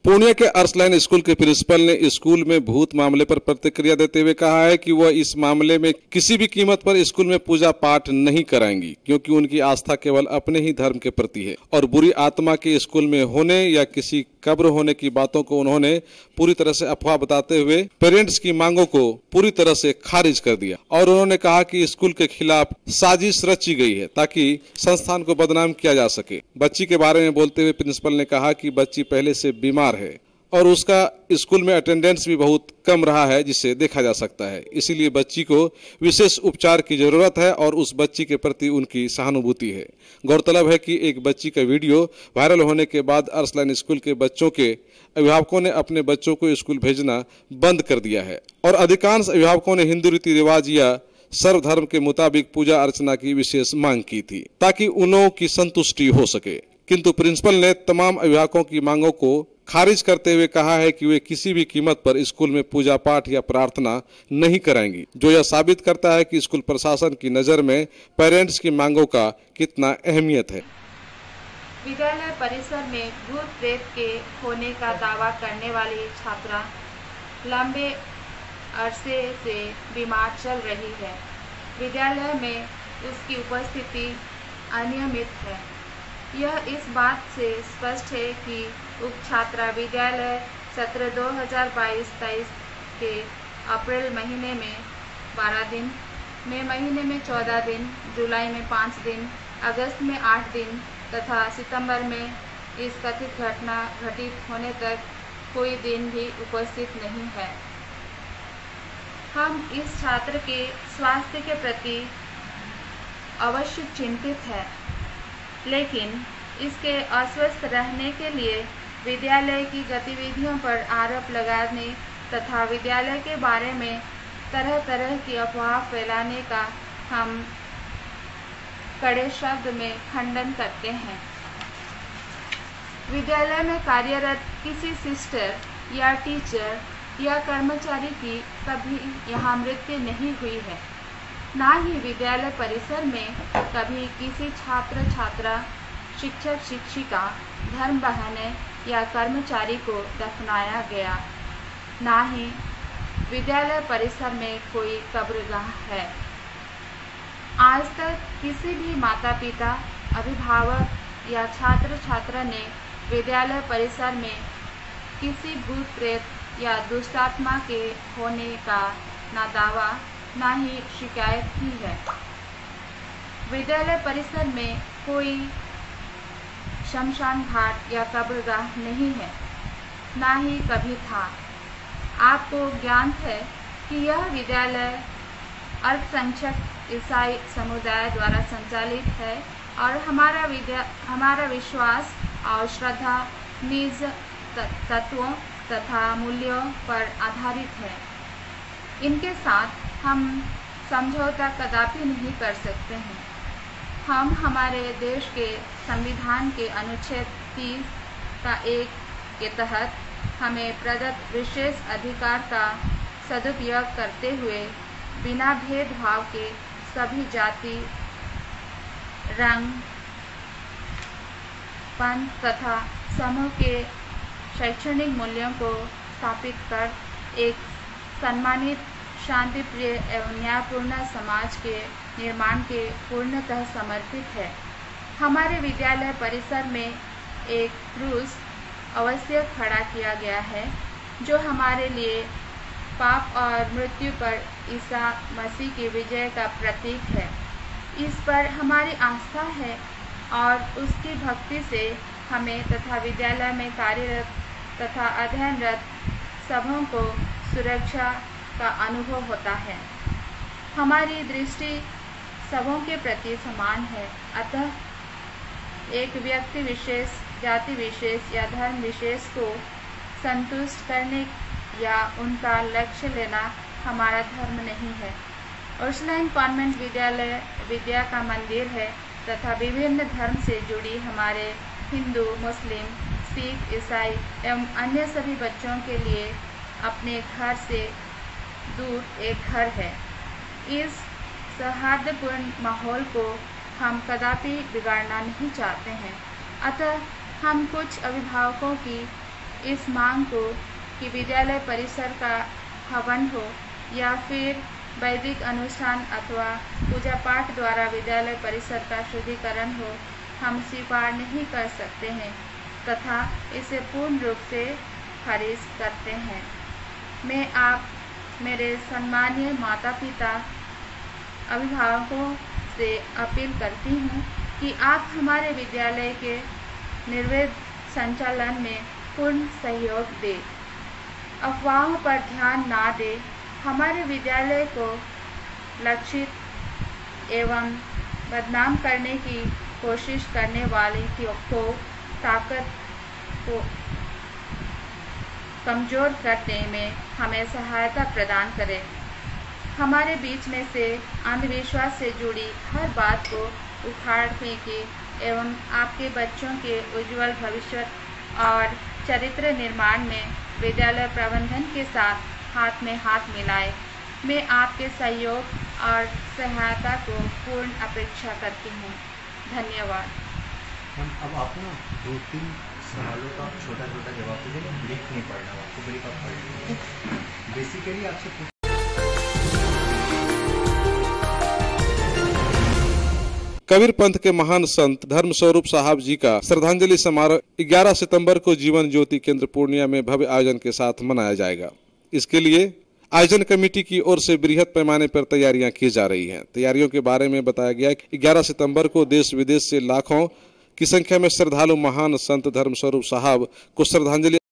पूर्णिया के Ursuline school के प्रिंसिपल ने स्कूल में भूत मामले पर प्रतिक्रिया देते हुए कहा है कि वह इस मामले में किसी भी कीमत पर स्कूल में पूजा पाठ नहीं कराएंगी, क्योंकि उनकी आस्था केवल अपने ही धर्म के प्रति है और बुरी आत्मा के स्कूल में होने या किसी कब्र होने की बातों को उन्होंने पूरी तरह से अफवाह बताते हुए पेरेंट्स की मांगों को पूरी तरह से खारिज कर दिया। और उन्होंने कहा कि स्कूल के खिलाफ साजिश रची गई है ताकि संस्थान को बदनाम किया जा सके। बच्ची के बारे में बोलते हुए प्रिंसिपल ने कहा कि बच्ची पहले से बीमार है और उसका स्कूल में अटेंडेंस भी बहुत कम रहा है, जिसे देखा जा सकता है। इसीलिए बच्ची को विशेष उपचार की जरूरत है और उस बच्ची के प्रति उनकी सहानुभूति है। गौरतलब है कि एक बच्ची का वीडियो वायरल होने के बाद अर्सलाइन स्कूल के बच्चों के अभिभावकों ने अपने बच्चों को स्कूल भेजना बंद कर दिया है और अधिकांश अभिभावकों ने हिंदू रीति रिवाज या सर्वधर्म के मुताबिक पूजा अर्चना की विशेष मांग की थी ताकि उन्हों की संतुष्टि हो सके। किंतु प्रिंसिपल ने तमाम अभिभावकों की मांगों को खारिज करते हुए कहा है कि वे किसी भी कीमत पर स्कूल में पूजा पाठ या प्रार्थना नहीं कराएंगी, जो यह साबित करता है कि स्कूल प्रशासन की नजर में पेरेंट्स की मांगों का कितना अहमियत है। विद्यालय परिसर में भूत प्रेत के होने का दावा करने वाली छात्रा लंबे अरसे से बीमार चल रही है। विद्यालय में उसकी उपस्थिति अनियमित है। यह इस बात से स्पष्ट है कि उक्त छात्रा विद्यालय सत्र 2022-23 के अप्रैल महीने में 12 दिन, मई महीने में 14 दिन, जुलाई में 5 दिन, अगस्त में 8 दिन तथा सितंबर में इस कथित घटना घटित होने तक कोई दिन भी उपस्थित नहीं है। हम इस छात्र के स्वास्थ्य के प्रति अवश्य चिंतित हैं, लेकिन इसके अस्वस्थ रहने के लिए विद्यालय की गतिविधियों पर आरोप लगाने तथा विद्यालय के बारे में तरह तरह की अफवाह फैलाने का हम कड़े शब्द में खंडन करते हैं। विद्यालय में कार्यरत किसी सिस्टर या टीचर या कर्मचारी की कभी यहाँ मृत्यु नहीं हुई है। ना ही विद्यालय परिसर में कभी किसी छात्र छात्रा, शिक्षक शिक्षिका, धर्म बहने या कर्मचारी को दफनाया गया। ना ही विद्यालय परिसर में कोई कब्रगाह है। आज तक किसी भी माता पिता, अभिभावक या छात्र छात्रा ने विद्यालय परिसर में किसी भूत प्रेत या दुष्टात्मा के होने का ना दावा ना ही शिकायत की है। विद्यालय परिसर में कोई शमशान घाट या कब्रगाह नहीं है, ना ही कभी था। आपको ज्ञात है कि यह विद्यालय अल्पसंख्यक ईसाई समुदाय द्वारा संचालित है और हमारा विश्वास और श्रद्धा निज तत्वों तथा मूल्यों पर आधारित है। इनके साथ हम समझौता कदापि नहीं कर सकते हैं। हम हमारे देश के संविधान के अनुच्छेद 30 का 1 के तहत हमें प्रदत्त विशेष अधिकार का सदुपयोग करते हुए बिना भेदभाव के सभी जाति, रंग, पंथ तथा समूह के शैक्षणिक मूल्यों को स्थापित कर एक सम्मानित, शांतिप्रिय एवं न्यायपूर्ण समाज के निर्माण के पूर्णतः समर्पित है। हमारे विद्यालय परिसर में एक क्रूस अवश्य खड़ा किया गया है, जो हमारे लिए पाप और मृत्यु पर ईसा मसीह की विजय का प्रतीक है। इस पर हमारी आस्था है और उसकी भक्ति से हमें तथा विद्यालय में कार्यरत तथा अध्ययनरत सबों को सुरक्षा का अनुभव होता है। हमारी दृष्टि सबों के प्रति समान है। अतः एक व्यक्ति विशेष, जाति विशेष या धर्म विशेष को संतुष्ट करने या उनका लक्ष्य लेना हमारा धर्म नहीं है। अर्सलाइन कॉन्वेंट विद्यालय विद्या का मंदिर है तथा विभिन्न धर्म से जुड़ी हमारे हिंदू, मुस्लिम, सिख, ईसाई एवं अन्य सभी बच्चों के लिए अपने घर से दूर एक घर है। इस सौहार्दपूर्ण माहौल को हम कदापि बिगाड़ना नहीं चाहते हैं। अतः हम कुछ अभिभावकों की इस मांग को कि विद्यालय परिसर का हवन हो या फिर वैदिक अनुष्ठान अथवा पूजा पाठ द्वारा विद्यालय परिसर का शुद्धिकरण हो, हम स्वीकार नहीं कर सकते हैं तथा इसे पूर्ण रूप से खारिज करते हैं। मैं आप मेरे सम्मानीय माता पिता अभिभावकों से अपील करती हूँ कि आप हमारे विद्यालय के निर्विघ्न संचालन में पूर्ण सहयोग दें, अफवाहों पर ध्यान ना दें, हमारे विद्यालय को लक्षित एवं बदनाम करने की कोशिश करने वाले को ताकत को कमज़ोर करने में हमें सहायता प्रदान करें। हमारे बीच में से अंधविश्वास से जुड़ी हर बात को उखाड़ फेंकें एवं आपके बच्चों के उज्जवल भविष्य और चरित्र निर्माण में विद्यालय प्रबंधन के साथ हाथ में हाथ मिलाएं। मैं आपके सहयोग और सहायता को पूर्ण अपेक्षा करती हूँ। धन्यवाद। अब आप ना 2-3 सवालों का छोटा जवाब दीजिए, ब्रेक नहीं पढ़ना, आपको ब्रेक आप पढ़ लीजिए। बेसिकली आपसे कबीर पंथ के महान संत धर्म स्वरूप साहब जी का श्रद्धांजलि समारोह 11 सितंबर को जीवन ज्योति केंद्र पूर्णिया में भव्य आयोजन के साथ मनाया जाएगा। इसके लिए आयोजन कमेटी की ओर से बृहद पैमाने पर तैयारियां की जा रही हैं। तैयारियों के बारे में बताया गया कि 11 सितंबर को देश विदेश से लाखों की संख्या में श्रद्धालु महान संत धर्म स्वरूप साहब को श्रद्धांजलि